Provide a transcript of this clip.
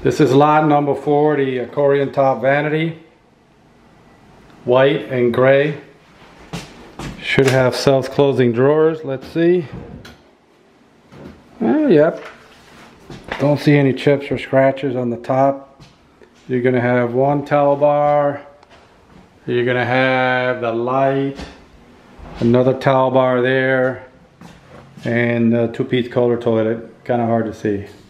This is lot number 4, the accordion top vanity. White and gray. Should have self-closing drawers. Let's see. Oh, yep. Don't see any chips or scratches on the top. You're gonna have one towel bar. You're gonna have the light. Another towel bar there. And a 2-piece color toilet. Kind of hard to see.